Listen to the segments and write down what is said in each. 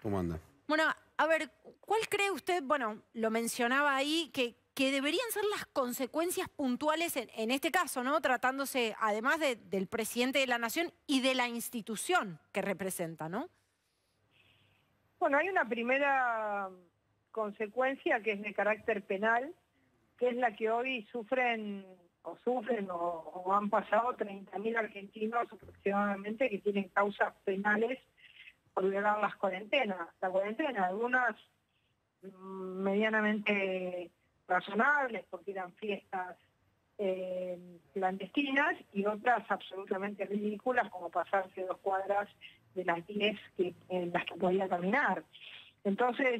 ¿Cómo anda? Bueno, a ver, ¿cuál cree usted, bueno, lo mencionaba ahí, que deberían ser las consecuencias puntuales en este caso, ¿no? Tratándose además del presidente de la Nación y de la institución que representa, ¿no? Bueno, hay una primera consecuencia que es de carácter penal, que es la que hoy sufren o han pasado 30.000 argentinos aproximadamente que tienen causas penales por violar la cuarentena, algunas medianamente razonables porque eran fiestas clandestinas y otras absolutamente ridículas como pasarse 2 cuadras de las 10 en las que podía caminar. Entonces,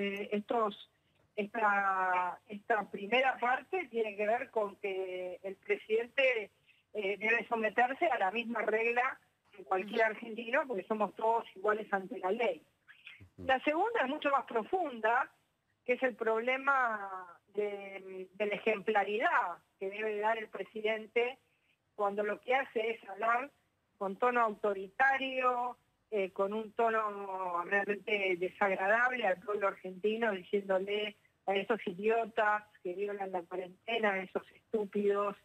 esta primera parte tiene que ver con que el presidente debe someterse a la misma regla que cualquier argentino, porque somos todos iguales ante la ley. La segunda es mucho más profunda, que es el problema de la ejemplaridad que debe dar el presidente cuando lo que hace es hablar con tono autoritario, con un tono realmente desagradable al pueblo argentino, diciéndole a esos idiotas que violan la cuarentena, a esos estúpidos,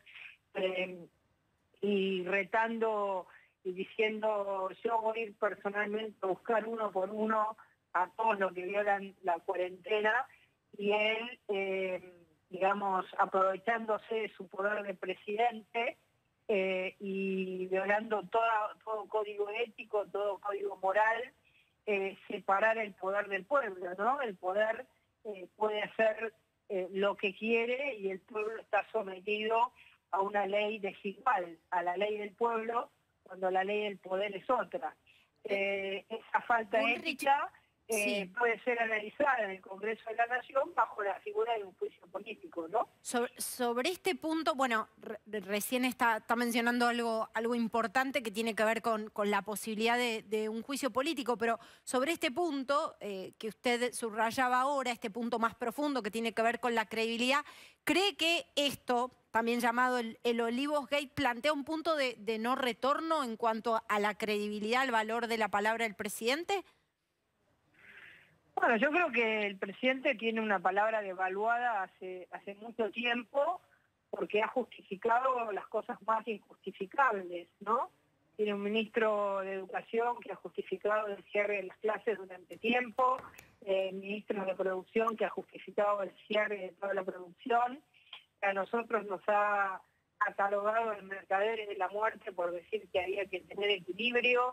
y retando y diciendo yo voy a ir personalmente a buscar uno por uno a todos los que violan la cuarentena, y él, digamos, aprovechándose de su poder de presidente y violando todo código ético, todo código moral, separar el poder del pueblo, ¿no? El poder puede hacer lo que quiere y el pueblo está sometido a una ley desigual, a la ley del pueblo, cuando la ley del poder es otra. Esa falta ética Sí. puede ser analizada en el Congreso de la Nación bajo la figura de un juicio político, ¿no? Sobre este punto, bueno, recién está mencionando algo importante que tiene que ver con la posibilidad de un juicio político, pero sobre este punto que usted subrayaba ahora, este punto más profundo que tiene que ver con la credibilidad, ¿cree que esto, también llamado el Olivos Gate, plantea un punto de no retorno en cuanto a la credibilidad, al valor de la palabra del presidente? Bueno, yo creo que el presidente tiene una palabra devaluada hace mucho tiempo porque ha justificado las cosas más injustificables, ¿no? Tiene un ministro de Educación que ha justificado el cierre de las clases durante tiempo, ministro de Producción que ha justificado el cierre de toda la producción. A nosotros nos ha catalogado el mercader de la muerte por decir que había que tener equilibrio.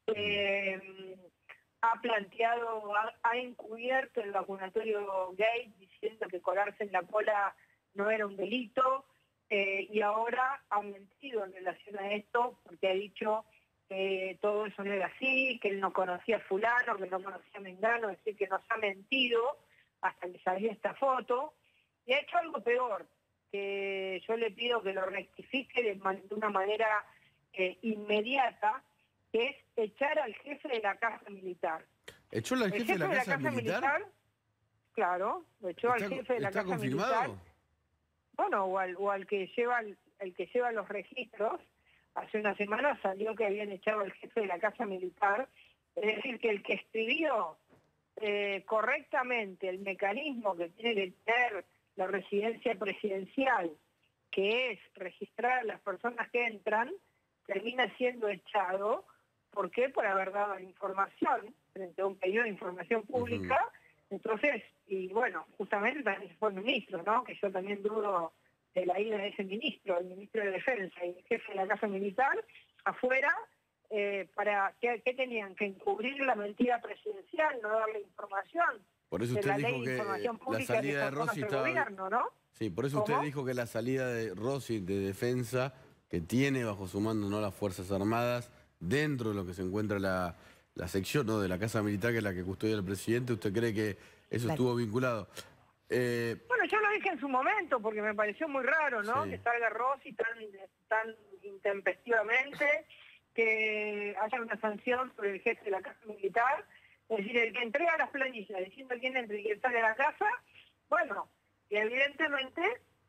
Ha planteado, ha encubierto el vacunatorio gay diciendo que colarse en la cola no era un delito, y ahora ha mentido en relación a esto porque ha dicho que todo eso no era así, que él no conocía a fulano, que no conocía a mengano, es decir, que nos ha mentido hasta que salió esta foto, y ha hecho algo peor, que yo le pido que lo rectifique de una manera inmediata, que es echar al jefe de la Casa Militar. ¿Echó al jefe de la Casa Militar? Claro, lo echó al jefe de la Casa confirmado? Militar. Bueno, o al que lleva los registros. Hace una semana salió que habían echado al jefe de la Casa Militar. Es decir, que el que escribió correctamente el mecanismo que tiene que tener la residencia presidencial, que es registrar a las personas que entran, termina siendo echado. ¿Por qué? Por haber dado la información frente a un pedido de información pública. Entonces, y bueno, justamente también fue el ministro, ¿no? Que yo también dudo de la ida de ese ministro, el ministro de Defensa y el jefe de la Casa Militar, afuera, para ¿qué tenían? Que encubrir la mentira presidencial, no darle información. Por eso de usted la ley dijo de que información la pública salida de que conoce Rossi el estaba... gobierno, ¿no? Sí, por eso ¿Cómo? usted dijo que la salida de Rossi de Defensa, que tiene bajo su mando no las Fuerzas Armadas, dentro de lo que se encuentra la sección, ¿no?, de la Casa Militar, que es la que custodia el presidente, ¿usted cree que eso estuvo vinculado? Bueno, yo lo dije en su momento porque me pareció muy raro, ¿no? Sí. Que salga Rossi tan intempestivamente, que haya una sanción sobre el jefe de la Casa Militar. Es decir, el que entrega las planillas diciendo quién entra y quién sale de la casa, bueno, y evidentemente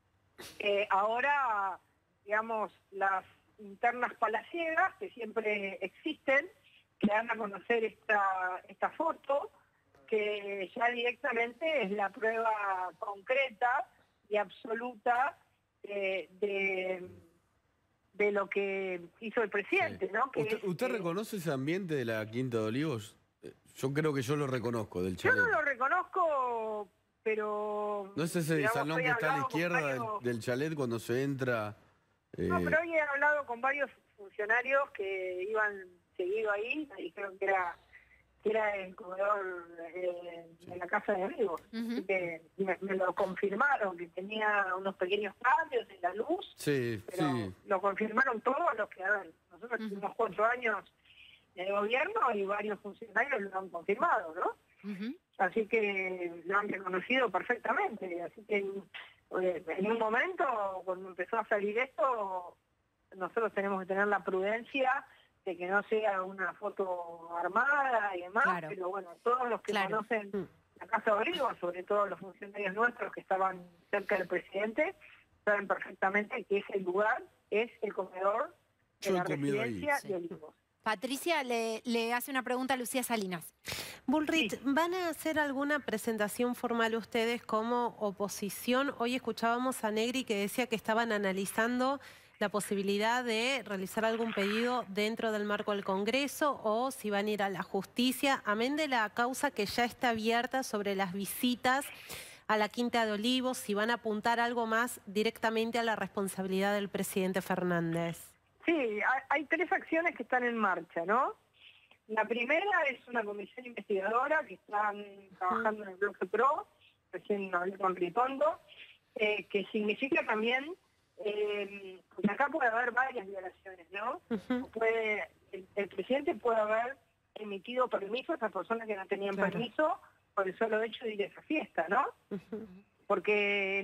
ahora, digamos, las internas palaciegas que siempre existen, que dan a conocer esta foto, porque ya directamente es la prueba concreta y absoluta de lo que hizo el presidente, Sí. ¿no? Que ¿Usted reconoce ese ambiente de la Quinta de Olivos? Yo creo que yo lo reconozco, del yo chalet. no lo reconozco, pero... ¿No es ese digamos, salón he que está a la hablado con izquierda varios- del chalet cuando se entra? No, pero hoy he hablado con varios funcionarios que iban seguido ahí, me dijeron que era el comedor de la Casa de Olivos. Así que me lo confirmaron, que tenía unos pequeños cambios en la luz, Sí, pero sí. lo confirmaron todos los que, a ver, nosotros tuvimos 4 años en el gobierno y varios funcionarios lo han confirmado, ¿no? Así que lo han reconocido perfectamente. Así que en un momento, cuando empezó a salir esto, nosotros tenemos que tener la prudencia de que no sea una foto armada y demás, Claro. pero bueno, todos los que conocen la Casa de Olivos, sobre todo los funcionarios nuestros que estaban cerca del presidente, saben perfectamente que ese lugar es el comedor de Yo he la comido ahí. residencia de Olivos. Patricia le hace una pregunta a Lucía Salinas. Bullrich, Sí. ¿van a hacer alguna presentación formal ustedes como oposición? Hoy escuchábamos a Negri que decía que estaban analizando la posibilidad de realizar algún pedido dentro del marco del Congreso o si van a ir a la justicia, amén de la causa que ya está abierta sobre las visitas a la Quinta de Olivos, si van a apuntar algo más directamente a la responsabilidad del presidente Fernández. Sí, hay 3 acciones que están en marcha, ¿no? La primera es una comisión investigadora que están trabajando en el bloque PRO, recién hablé con Ritondo, que significa también que acá puede haber varias violaciones, ¿no? El presidente puede haber emitido permisos a personas que no tenían permiso por el solo hecho de ir a esa fiesta, ¿no? Porque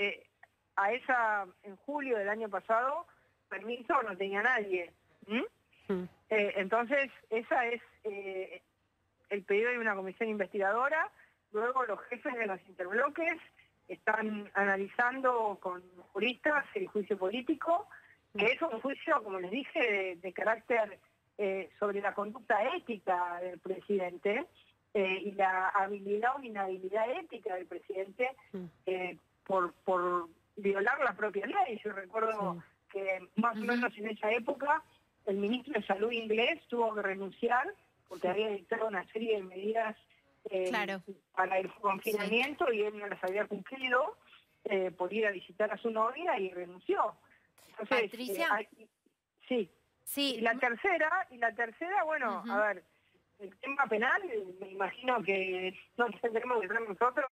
en julio del año pasado, permiso no tenía nadie. Entonces, esa es el pedido de una comisión investigadora. Luego los jefes de los interbloques están analizando con juristas el juicio político, que es un juicio, como les dije, de carácter sobre la conducta ética del presidente y la habilidad o inhabilidad ética del presidente por violar la propia ley. Yo recuerdo que más o menos en esa época el ministro de Salud inglés tuvo que renunciar porque había dictado una serie de medidas para el confinamiento y él no las había cumplido por ir a visitar a su novia y renunció. Entonces, Patricia. Sí. Y la tercera, bueno, a ver, el tema penal, me imagino que no tendremos que entrar nosotros,